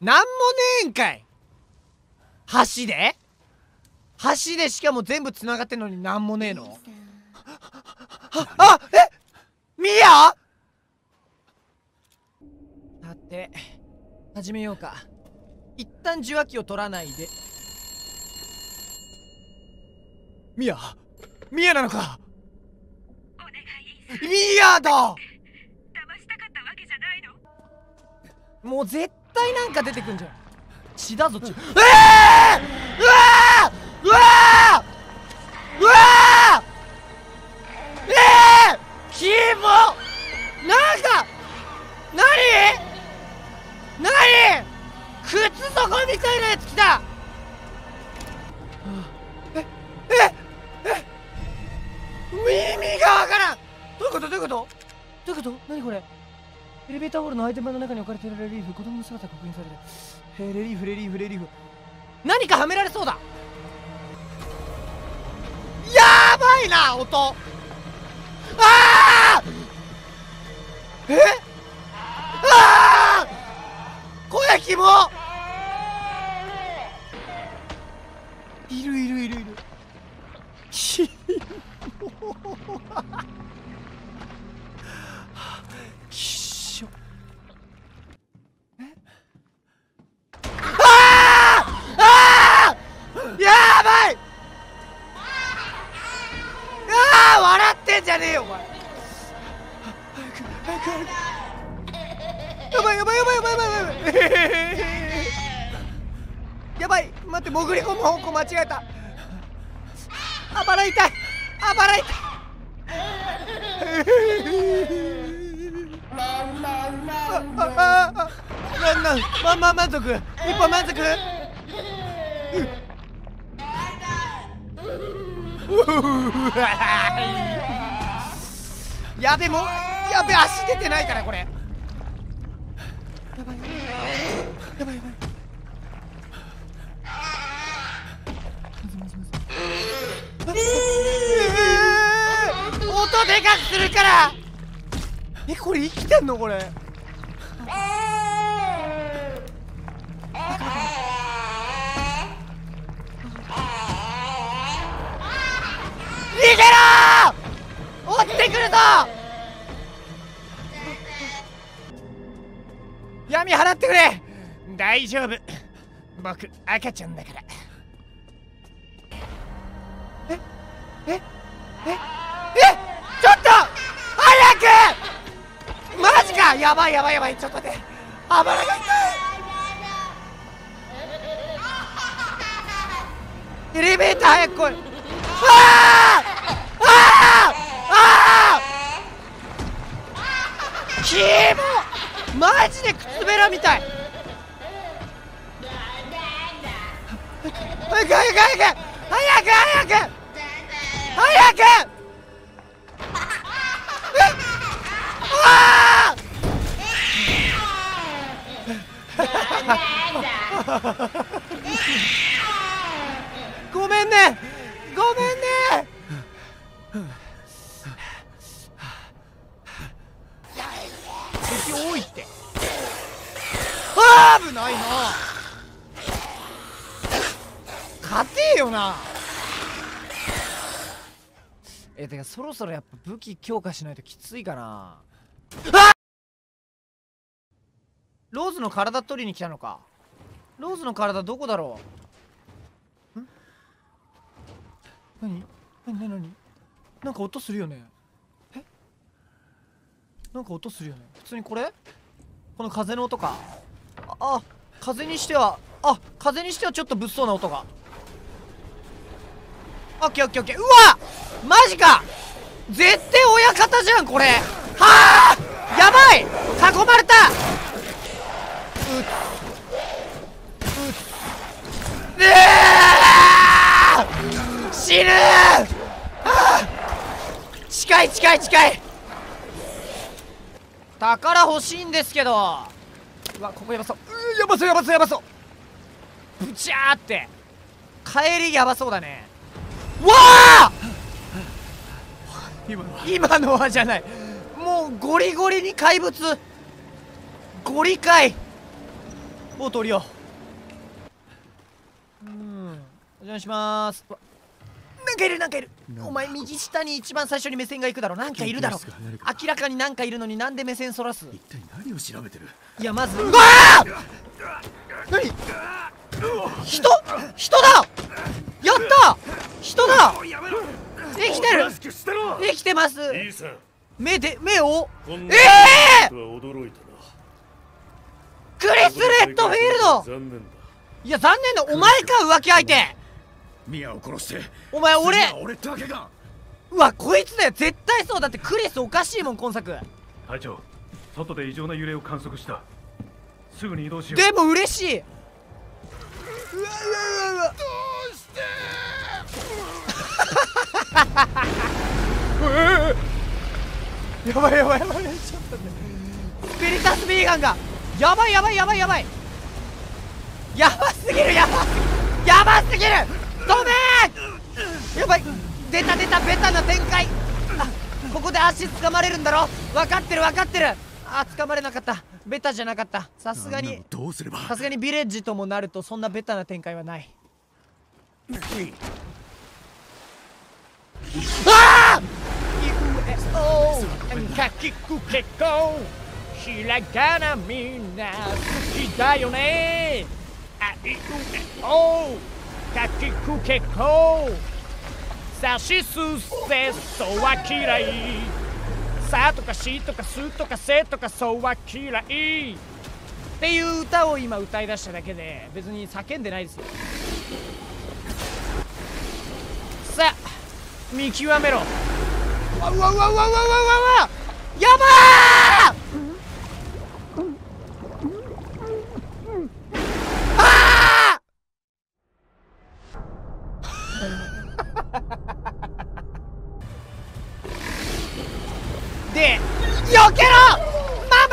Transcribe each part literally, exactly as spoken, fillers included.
なんもねえんかい。橋で橋でしかも全部つながってんのになんもねえの。ああえミヤ。さて始めようか。一旦受話器を取らないで。ミヤミヤなのか。 お願い。 ミヤだ。 騙したかったわけじゃないの。 もう絶対なんか出てくんじゃん。血だぞ血。ええー、うわーうわーうわーええー、キモ。なんかなになに靴底みたいなやつ来た。えええ耳がわからん。どういうことどういうことどういうこと。何これ。エレベーターホールのアイテムの中に置かれているレリーフ、子供の姿が確認されて、えー、レリーフレリーフレリーフ、何かはめられそうだ。やばいな音。ああえああ声キモ。いるいるいるいる。キモきっしょ。えああああやばい。ああ笑ってんじゃねえよお前。早く早くやばいやばいやばいやばいやばいやばいやばい。待って潜り込む方向間違えた。あばら痛いあばら痛いあああなんなんまま満足一本満足やべもうやべ足出てないからこれ。やばいやばいやばい。音でかくするから。えこれ生きてんのこれ。逃げろー。落ちてくるぞ。闇払ってくれ。大丈夫僕赤ちゃんだから。ええええちょっと早くマジか。やばいやばいやばい。ちょっと待ってあばらが痛い。エレベーター早く来い。ああああああキモマジで靴べらみたい。早く早く早く早く早く早くあごめんねごめんね敵多いって。あー危ないな。勝てえよな。えてかそろそろやっぱ武器強化しないときついかな。あっローズの体取りに来たのか。ローズの体どこだろう。ん何何何何なんか音するよね。えなんか音するよね。普通にこれこの風の音か。ああ風にしてはあ風にしてはちょっと物騒な音が。オッケーオッケーオッケー。うわマジか絶対親方じゃんこれ。はあやばい囲まれた。うっうっえー死ぬー、はあ、近い近い近い。宝欲しいんですけど。うわここやばそう。うーやばそうやばそうやばそう。ブチャーって帰りやばそうだね。わあ今のは今のはじゃない。もうゴリゴリに怪物ゴリ怪。ボート降りよう。うんお邪魔しまーす。なんかいるなんかいる。お前右下に一番最初に目線が行くだろ。なんかいるだろ。明らかになんかいるのになんで目線そらす。 一体何を調べてる。 いやまずうわあ何人人だやった人だ生きてる生きてます。目で目をええー、クリス・レッドフィールド。いや残念だ。お前か浮気相手。 ミアを殺してお前俺俺だけが。 うわこいつだよ絶対そうだって。クリスおかしいもん今作。 隊長外で異常な揺れを観測した。すぐに移動しよう。 でも嬉しい。うわうわうわうわどうしてやばいやばいやばいちょっと待って。スピリタスビーガンがやばいやばいやばいやばいやばすぎるやばやばすぎる。止めーやばい出た出たベタな展開。あここで足掴まれるんだろ。分かってる分かってる。あ掴まれなかった。ベタじゃなかった。さすがにどうすれば。 さすがにビレッジともなるとそんなベタな展開はない。ああかきくけこひらがなみんな好きだよね。あいうえおかきくけこさしすせそは嫌いさとかしとかすとかせとかそは嫌いっていう歌を今歌い出しただけで別に叫んでないですよ。さあ見極めろ。うわうわうわうわうわうわうわやばーあーで避けろマ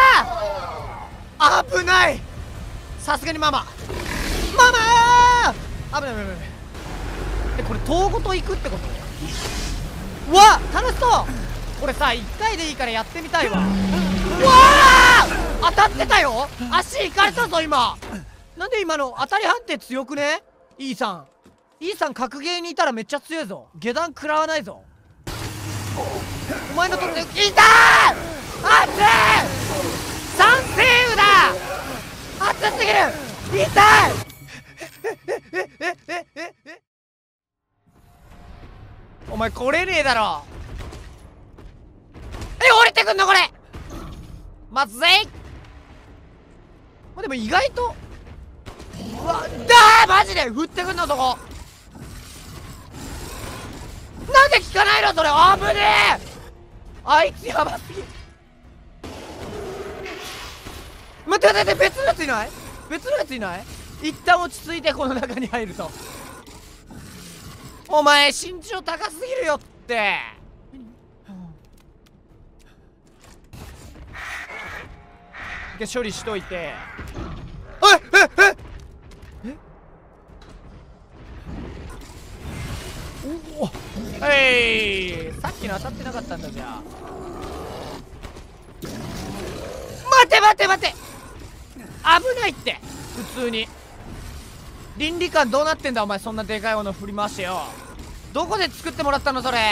マー。危ないさすがにママママー危ない危ない危ない。えこれ塔ごと行くってこと。うわ楽しそう。これさいっかいでいいからやってみたいわ。うわー当たってたよ。足いかれたぞ今。なんで今の当たり判定強くね。 E さん E さん格ゲーにいたらめっちゃ強いぞ。下段食らわないぞ。お前のとこでいたー熱い三星雨だ熱すぎる痛いええええええお前来れねえだろ。え降りてくんのこれまずい。まあ、でも意外とうわだーマジで降ってくんのそこなんで効かないのそれ。あぶねえあいつやばすぎ。待って待って別のやついない別のやついない。一旦落ち着いてこの中に入ると。お前身長高すぎるよって。一回処理しといて。ええええおおえいさっきの当たってなかったんだじゃあ。 て待って待って、危ないって。普通に倫理観どうなってんだお前。そんなでかいもの振り回してよ。どこで作ってもらったのそれ。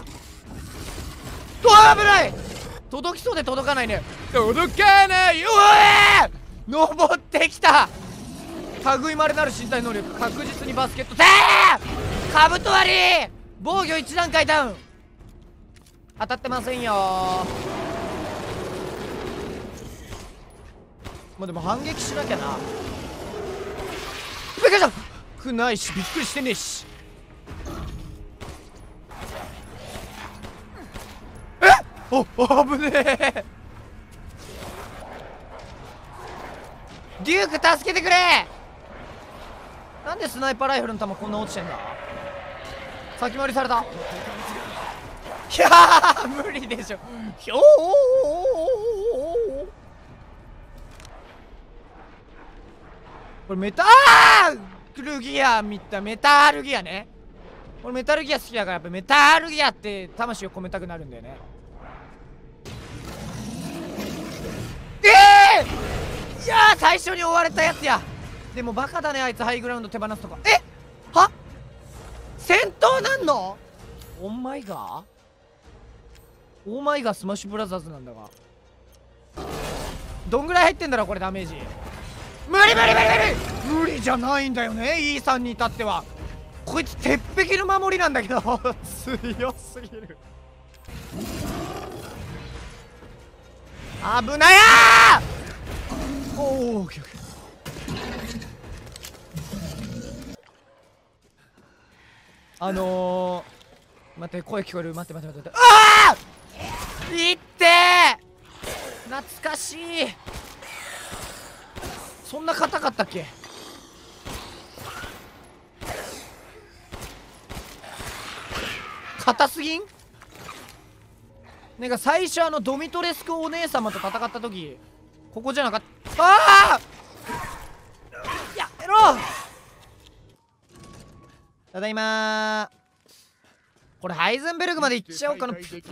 うわ危ない。届きそうで届かないね。届かない。うえー登ってきた。類まれなる身体能力。確実にバスケット。てーカブト割り。防御いち段階ダウン。当たってませんよ。もうでも反撃しなきゃな。びっくりした。くないしびっくりしてねえし。えっお危ねえ。デューク助けてくれ。なんでスナイパーライフルの弾こんな落ちてんだ。先回りされた。いやー無理でしょ。ひょーこれメタルギア見た。メタルギアね。俺メタルギア好きだからやっぱメタルギアって魂を込めたくなるんだよね。ええー、いやー最初に追われたやつや。でもバカだねあいつ。ハイグラウンド手放すとか。えは戦闘なんの。オーマイガーオーマイガースマッシュブラザーズなんだが。どんぐらい入ってんだろうこれダメージ。無理無理無理無理無理じゃないんだよね。イーさんに至ってはこいつ鉄壁の守りなんだけど強すぎる。危ない。やーおおオッケーオッケー。あのー、待って声聞こえる。待って待って待って。ああいってー懐かしい。そんな硬かったっけ。硬すぎん。なんか最初あのドミトレスクお姉様と戦った時ここじゃなかった。ああやめろ。ただいまー。これハイゼンベルグまで行っちゃおうかな。うっせえ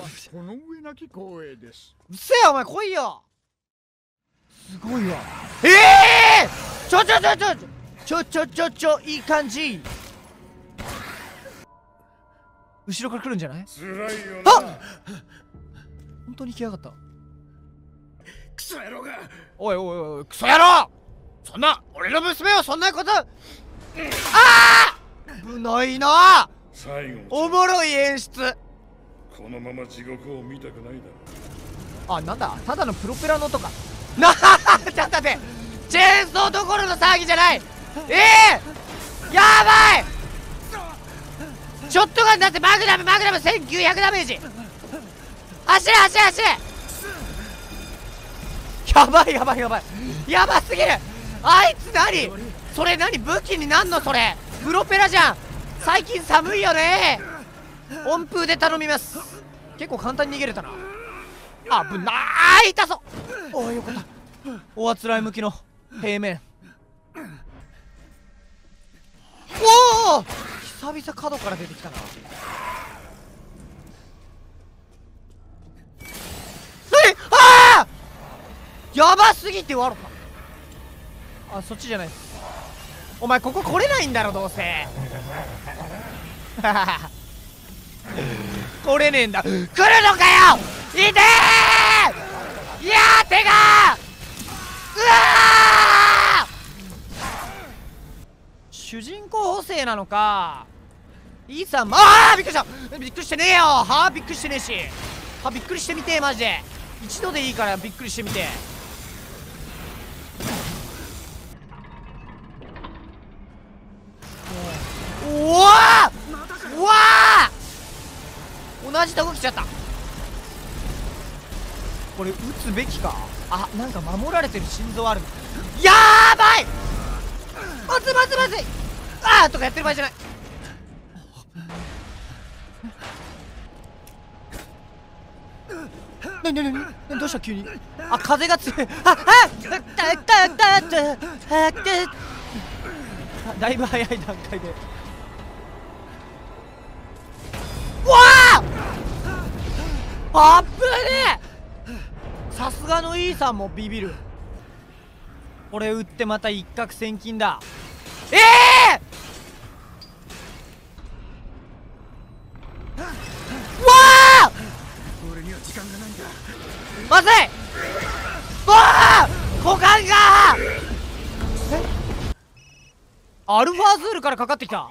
お前来いよ。すごいわ。ええー、ちょちょちょちょちょちょちょちょいい感じ。後ろから来るんじゃない。あ本当に来やがった。 クソ野郎が。 おいおいおいクソ野郎。そんな俺の娘をそんなこと。ああ危ないな。おもろい演出。 このまま地獄を見たくないだろ。 あなんだただのプロペラの音かな。ちょっと待って。チェーンソーどころの騒ぎじゃない。ええー、やばい。ショットガンだってマグナムマグナムせんきゅうひゃくダメージ。走れ走れ走れ。やばいやばいやばいやばすぎる。あいつ何それ。何武器になんのそれ。プロペラじゃん。最近寒いよね。温風で頼みます。結構簡単に逃げれたな。危ない痛そう。おいよかった。おあつらい向きの平面。おお久々角から出てきたな。えああやばすぎてわろか。あそっちじゃないです。お前ここ来れないんだろどうせ来れねえんだ。来るのかよ。いてー。いやー手がーうわー。主人公補正なのかイーさん。ああびっくりした。びっくりしてねえよ。はあびっくりしてねえし。はびっくりしてみてえマジで。一度でいいからびっくりしてみてえ。おわーうわー同じとこ来ちゃった。これ撃つべきか。あなんか守られてる心臓ある。やーばい。まずいまずいまずい。あーとかやってる場合じゃない。なになになにどうした急に。あ風が強い。ああたたたたただいぶ早い段階で。わああっぶねえ。 さすがのイーさんもビビる。これ売ってまた一攫千金だ。ええー、わあ俺には時間がないんだ。 まずい。わあ股間がえアルファーズールからかかってきた。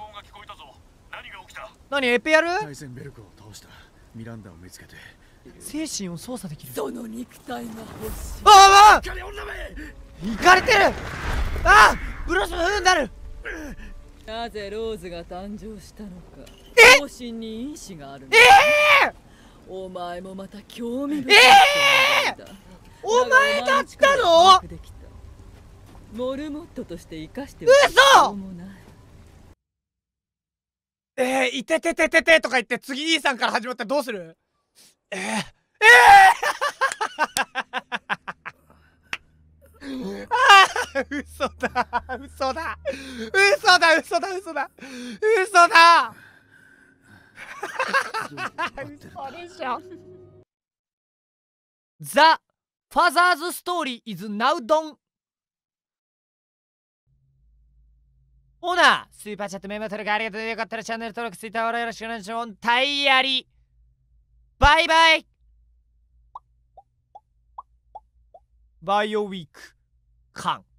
何エペやる？ タイゼンベルクを倒した。ミランダを見つけて精神を操作できる。 その肉体が欲しい。 ああ金女め。 いかれてる。ああブロスムになる。 なぜローズが誕生したのか。 え方針に因子があるの。 ええー、 お前もまた興味深い。 ええー、お前だったの？ モルモットとして生かして嘘。 もない。 えー、いてててててとか言って次 E さんから始まったらどうする？えー、えー、あー嘘だ嘘だ嘘だ嘘だ嘘だ嘘だ嘘でしょ。ザ・ファザーズ・ストーリー is now done。ほな、スーパーチャットメモ取るかありがとう。よかったらチャンネル登録、ツイッターフォローよろしくお願いします。タイヤリバイバイバイオウィークカン